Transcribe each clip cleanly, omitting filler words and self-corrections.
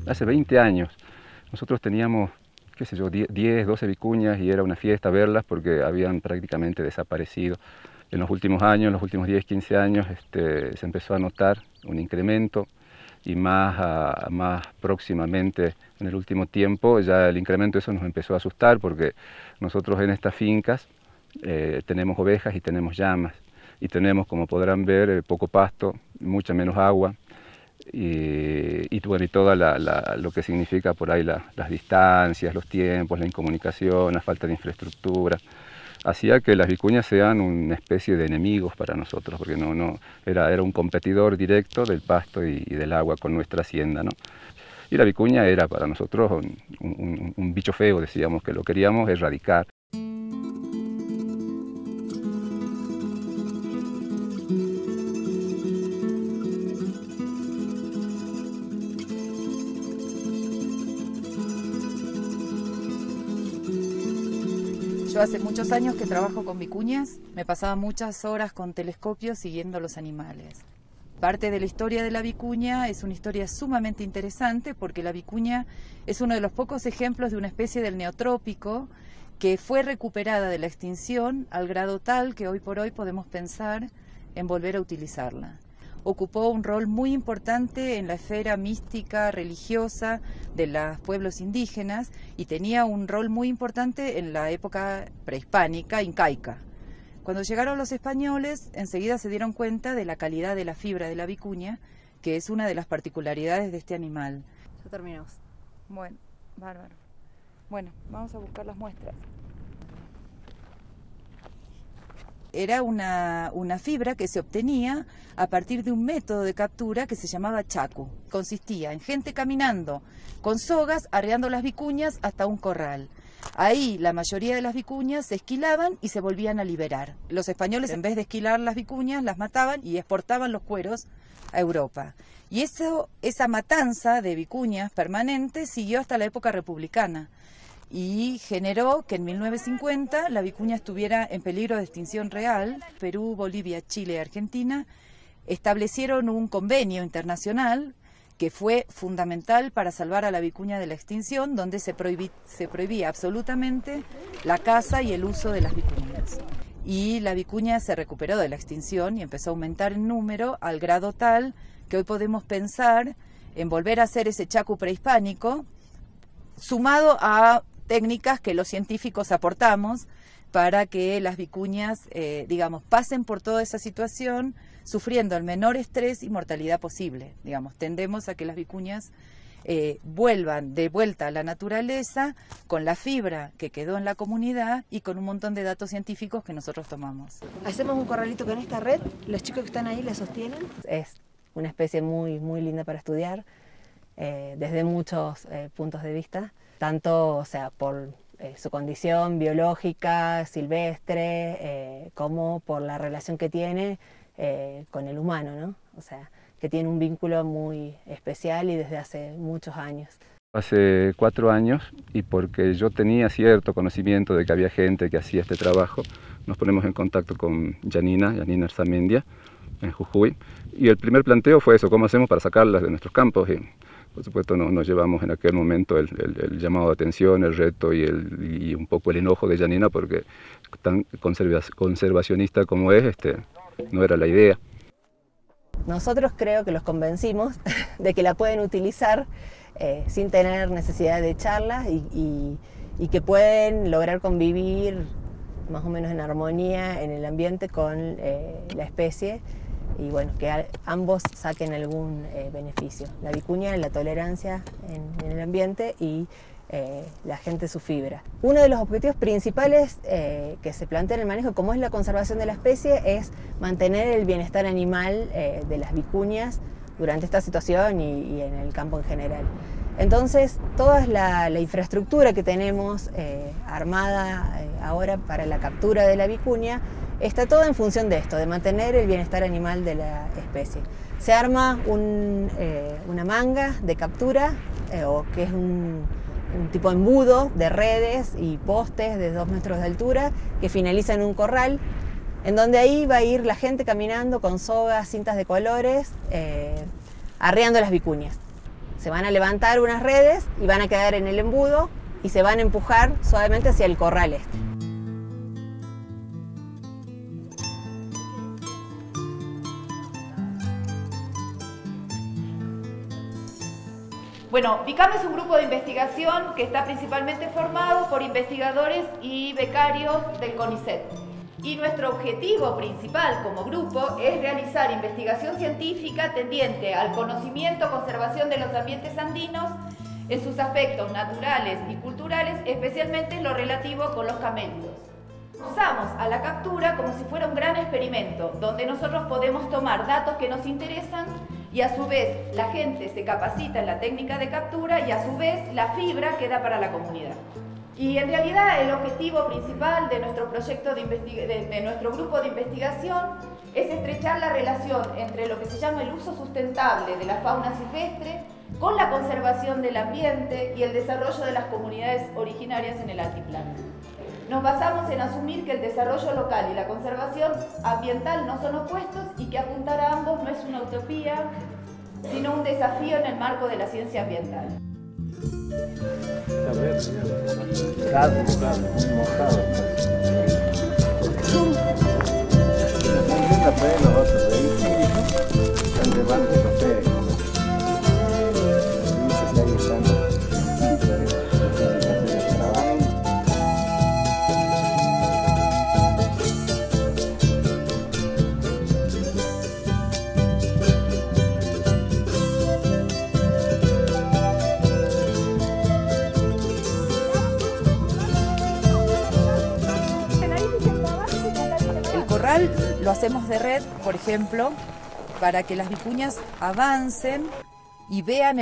hace 20 años. Nosotros teníamos, qué sé yo, 10, 12 vicuñas y era una fiesta verlas porque habían prácticamente desaparecido. En los últimos años, en los últimos 10, 15 años, se empezó a notar un incremento y más próximamente en el último tiempo ya el incremento eso nos empezó a asustar porque nosotros en estas fincas tenemos ovejas y tenemos llamas y tenemos, como podrán ver, poco pasto, mucha menos agua bueno, y todo lo que significa por ahí las distancias, los tiempos, la incomunicación, la falta de infraestructura. Hacía que las vicuñas sean una especie de enemigos para nosotros, porque era un competidor directo del pasto y del agua con nuestra hacienda, ¿no? Y la vicuña era para nosotros un bicho feo, decíamos, que lo queríamos erradicar. Yo hace muchos años que trabajo con vicuñas, me pasaba muchas horas con telescopios siguiendo los animales. Parte de la historia de la vicuña es una historia sumamente interesante porque la vicuña es uno de los pocos ejemplos de una especie del neotrópico que fue recuperada de la extinción al grado tal que hoy por hoy podemos pensar en volver a utilizarla. Ocupó un rol muy importante en la esfera mística, religiosa de los pueblos indígenas y tenía un rol muy importante en la época prehispánica, incaica. Cuando llegaron los españoles, enseguida se dieron cuenta de la calidad de la fibra de la vicuña, que es una de las particularidades de este animal. Ya terminamos. Bueno, bárbaro. Bueno, vamos a buscar las muestras. Era una fibra que se obtenía a partir de un método de captura que se llamaba chacu. Consistía en gente caminando con sogas, arreando las vicuñas hasta un corral. Ahí la mayoría de las vicuñas se esquilaban y se volvían a liberar. Los españoles, en vez de esquilar las vicuñas, las mataban y exportaban los cueros a Europa. Y esa matanza de vicuñas permanente siguió hasta la época republicana y generó que en 1950 la vicuña estuviera en peligro de extinción real. Perú, Bolivia, Chile y Argentina establecieron un convenio internacional que fue fundamental para salvar a la vicuña de la extinción, donde se prohibía absolutamente la caza y el uso de las vicuñas. Y la vicuña se recuperó de la extinción y empezó a aumentar en número al grado tal que hoy podemos pensar en volver a hacer ese chacu prehispánico, sumado a técnicas que los científicos aportamos para que las vicuñas, digamos, pasen por toda esa situación sufriendo el menor estrés y mortalidad posible. Digamos, tendemos a que las vicuñas vuelvan de vuelta a la naturaleza con la fibra que quedó en la comunidad y con un montón de datos científicos que nosotros tomamos. Hacemos un corralito con esta red, los chicos que están ahí la sostienen. Es una especie muy, muy linda para estudiar desde muchos puntos de vista, tanto, o sea, por su condición biológica, silvestre, como por la relación que tiene con el humano, ¿no? O sea, que tiene un vínculo muy especial y desde hace muchos años. Hace 4 años, y porque yo tenía cierto conocimiento de que había gente que hacía este trabajo, nos ponemos en contacto con Janina Arzamendia, en Jujuy, y el primer planteo fue eso: ¿cómo hacemos para sacarlas de nuestros campos? Y por supuesto nos llevamos en aquel momento el llamado de atención, el reto y un poco el enojo de Janina, porque tan conservacionista como es, no era la idea. Nosotros creo que los convencimos de que la pueden utilizar sin tener necesidad de echarla y que pueden lograr convivir más o menos en armonía en el ambiente con la especie y bueno, que ambos saquen algún beneficio. La vicuña, la tolerancia en el ambiente y la gente su fibra. Uno de los objetivos principales que se plantea en el manejo, como es la conservación de la especie, es mantener el bienestar animal de las vicuñas durante esta situación y en el campo en general. Entonces, toda la infraestructura que tenemos armada ahora para la captura de la vicuña está toda en función de esto, de mantener el bienestar animal de la especie. Se arma una manga de captura, o que es un tipo de embudo de redes y postes de 2 metros de altura que finaliza en un corral, en donde ahí va a ir la gente caminando con sogas, cintas de colores, arreando las vicuñas. Se van a levantar unas redes y van a quedar en el embudo y se van a empujar suavemente hacia el corral este. Bueno, BICAM es un grupo de investigación que está principalmente formado por investigadores y becarios del CONICET. Y nuestro objetivo principal como grupo es realizar investigación científica tendiente al conocimiento, conservación de los ambientes andinos en sus aspectos naturales y culturales, especialmente en lo relativo con los camélidos. Usamos a la captura como si fuera un gran experimento, donde nosotros podemos tomar datos que nos interesan y a su vez la gente se capacita en la técnica de captura y a su vez la fibra queda para la comunidad. Y en realidad el objetivo principal de nuestro proyecto de nuestro grupo de investigación es estrechar la relación entre lo que se llama el uso sustentable de la fauna silvestre con la conservación del ambiente y el desarrollo de las comunidades originarias en el altiplano. Nos basamos en asumir que el desarrollo local y la conservación ambiental no son opuestos y que apuntar a ambos no es una utopía, sino un desafío en el marco de la ciencia ambiental. Claro, mojado. Los otros vehículos están llevando el café. Lo hacemos de red, por ejemplo, para que las vicuñas avancen y vean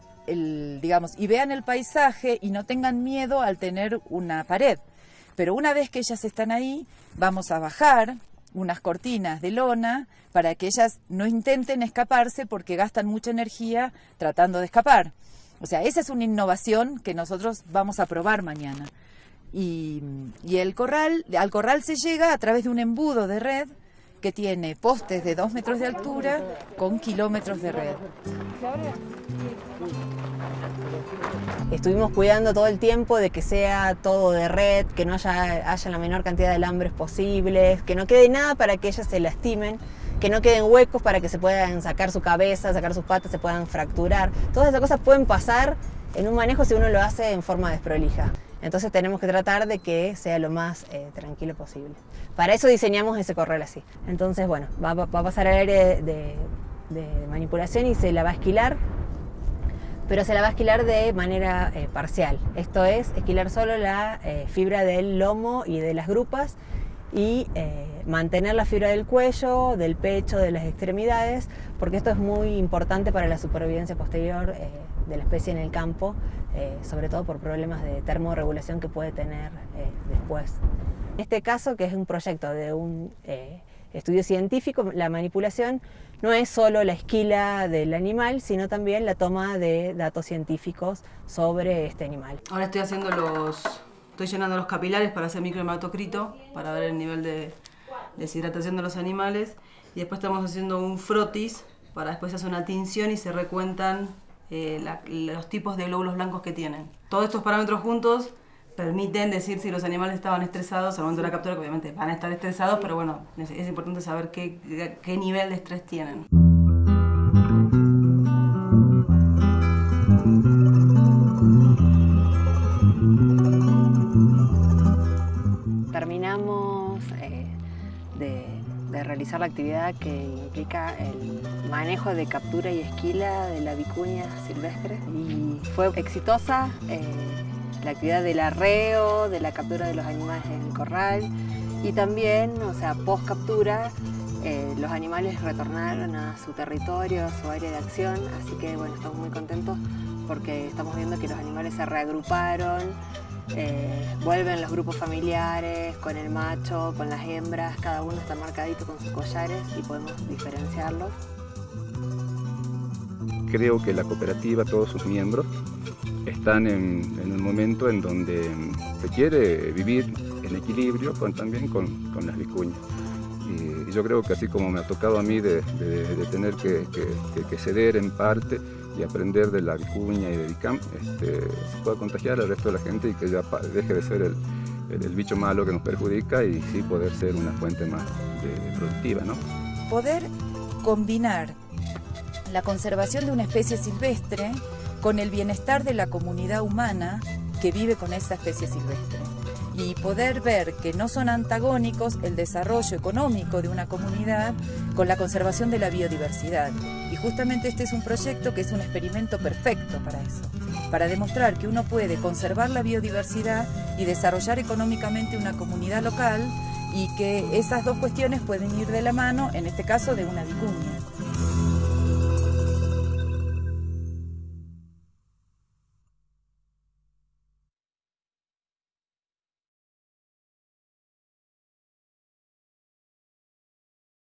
el paisaje y no tengan miedo al tener una pared. Pero una vez que ellas están ahí, vamos a bajar unas cortinas de lona para que ellas no intenten escaparse porque gastan mucha energía tratando de escapar. O sea, esa es una innovación que nosotros vamos a probar mañana. Y al corral se llega a través de un embudo de red que tiene postes de 2 metros de altura con kilómetros de red. Estuvimos cuidando todo el tiempo de que sea todo de red, que no haya la menor cantidad de alambres posibles, que no quede nada para que ellas se lastimen, que no queden huecos para que se puedan sacar su cabeza, sacar sus patas, se puedan fracturar. Todas esas cosas pueden pasar en un manejo si uno lo hace en forma desprolija. Entonces tenemos que tratar de que sea lo más tranquilo posible. Para eso diseñamos ese corral así. Entonces, bueno, va a pasar el aire de manipulación y se la va a esquilar, pero se la va a esquilar de manera parcial. Esto es, esquilar solo la fibra del lomo y de las grupas y mantener la fibra del cuello, del pecho, de las extremidades, porque esto es muy importante para la supervivencia posterior de la especie en el campo, sobre todo por problemas de termorregulación que puede tener después. En este caso, que es un proyecto de un estudio científico, la manipulación no es solo la esquila del animal, sino también la toma de datos científicos sobre este animal. Ahora estoy llenando los capilares para hacer microhematocrito, para ver el nivel de deshidratación de los animales, y después estamos haciendo un frotis para después hacer una tinción y se recuentan los tipos de glóbulos blancos que tienen. Todos estos parámetros juntos permiten decir si los animales estaban estresados al momento de la captura, que obviamente van a estar estresados, pero bueno, es importante saber qué nivel de estrés tienen. Terminamos de realizar la actividad que implica el manejo de captura y esquila de la vicuña silvestre y fue exitosa la actividad del arreo, de la captura de los animales en el corral y también, o sea, post captura, los animales retornaron a su territorio, a su área de acción, así que bueno, estamos muy contentos porque estamos viendo que los animales se reagruparon, vuelven los grupos familiares con el macho, con las hembras, cada uno está marcadito con sus collares y podemos diferenciarlos. Creo que la cooperativa, todos sus miembros, están en un momento en donde se quiere vivir en equilibrio también con las vicuñas. Y yo creo que así como me ha tocado a mí de tener que ceder en parte y aprender de la vicuña y de ICAM, se pueda contagiar al resto de la gente y que ya deje de ser el bicho malo que nos perjudica y sí poder ser una fuente más productiva, ¿no? Poder combinar la conservación de una especie silvestre con el bienestar de la comunidad humana que vive con esa especie silvestre. Y poder ver que no son antagónicos el desarrollo económico de una comunidad con la conservación de la biodiversidad. Y justamente este es un proyecto que es un experimento perfecto para eso, para demostrar que uno puede conservar la biodiversidad y desarrollar económicamente una comunidad local y que esas dos cuestiones pueden ir de la mano, en este caso de una vicuña.